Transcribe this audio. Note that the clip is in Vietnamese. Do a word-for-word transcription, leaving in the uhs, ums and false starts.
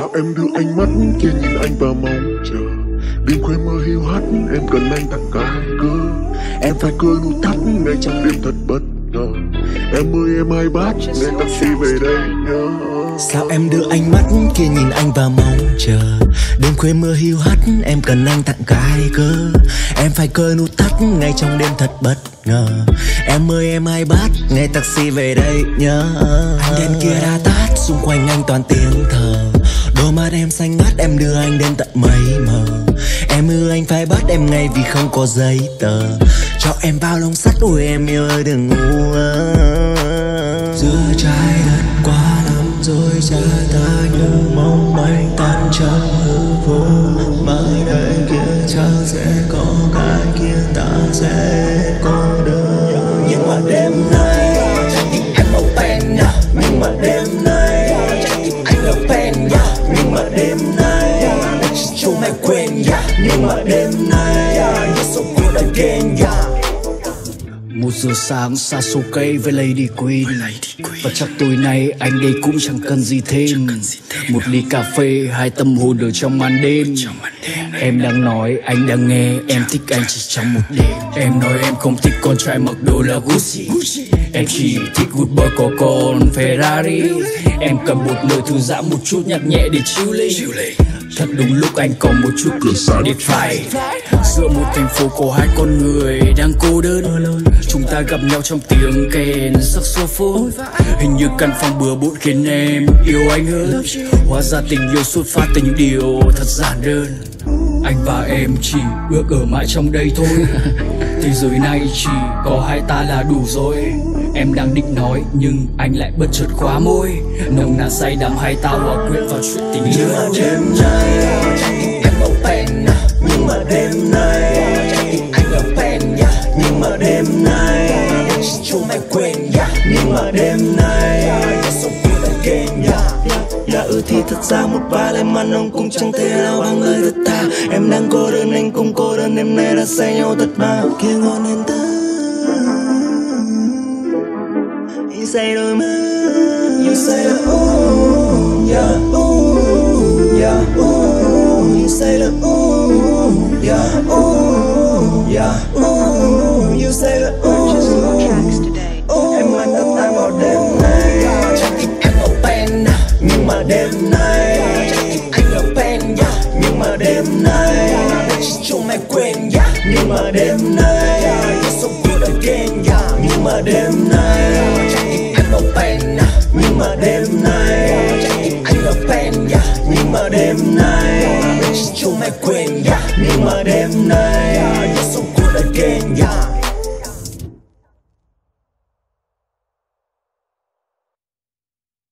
em đưa ánh mắt kia nhìn anh và mong chờ. Đêm khuya mơ hiu hắt em cần anh tặng cái cơ. Em phải cười nụ tắt ngay trong đêm thật bất ngờ. Em ơi em hai bát nghe taxi về đây nhớ. Sao em đưa ánh mắt kia nhìn anh và mong chờ. Đêm khuya mưa hiu hắt em cần anh tặng cái cơ. Em phải cười nụ tắt ngay trong đêm thật bất ngờ. Em ơi em hai bát nghe taxi về đây nhớ. Ánh đèn kia đã tắt xung quanh anh toàn tiếng thở. Đôi mắt em xanh ngắt em đưa anh đến tận mây mờ. Em ưa anh phải bắt em ngay vì không có giấy tờ. Cho em bao lông sắt ôi em yêu ơi đừng ngu ơ. Giữa trái đất quá lắm rồi cha ta như mong manh tan trong hư vô. Mai đây kia chắc sẽ có cái kia ta sẽ có được. Nhưng mà đêm nay em màu pen nhá. Nhưng mà đêm nay anh là pen nhá. Nhưng mà đêm nay chúng mày quên nhá. Nhưng mà đêm nay you're so good again nhá. Một giờ sáng xa số cây với Lady Queen. Và chắc tối nay anh đây cũng chẳng cần gì thêm. Một ly cà phê, hai tâm hồn ở trong màn đêm. Em đang nói, anh đang nghe. Em thích anh chỉ trong một đêm. Em nói em không thích con trai mặc đồ là Gucci. Em chỉ thích good boy có con Ferrari. Em cần một nơi thư giãn một chút nhạc nhẹ để chill lên. Thật đúng lúc anh có một chút cửa xa để try. Giữa một thành phố có hai con người đang cô đơn. Chúng ta gặp nhau trong tiếng kèn saxophone. Hình như căn phòng bừa bộn khiến em yêu anh hơn. Hóa ra tình yêu xuất phát từ những điều thật giản đơn. Anh và em chỉ ước ở mãi trong đây thôi. Thế giới này chỉ có hai ta là đủ rồi. Em đang định nói nhưng anh lại bất chợt khóa môi. Nồng nàn say đắm hai ta hòa quyện vào chuyện tình yêu. Nhưng mà đêm nay em màu pen nhá. Nhưng mà đêm nay anh là pen nhá. Nhưng mà đêm nay chúng mày quên nhá. Nhưng mà đêm nay you're so good again nhá. Là ừ thì thật ra một vài lời mặn ông cũng chẳng thể nào bằng người thật ta. Em đang cô đơn anh cũng cô đơn. Đêm nay đã say nhau thật mà kia ngon hơn ta. Ý say đôi mắt. You say là ooh yeah ooh yeah ooh. You say là ooh yeah ooh yeah ooh. You say là ooh. Em anh tất tay vào đêm nay. Em màu pen nhưng mà đêm nay anh là pen yeah. Nhưng mà đêm nay chúng mày quên yeah. Nhưng mà đêm nay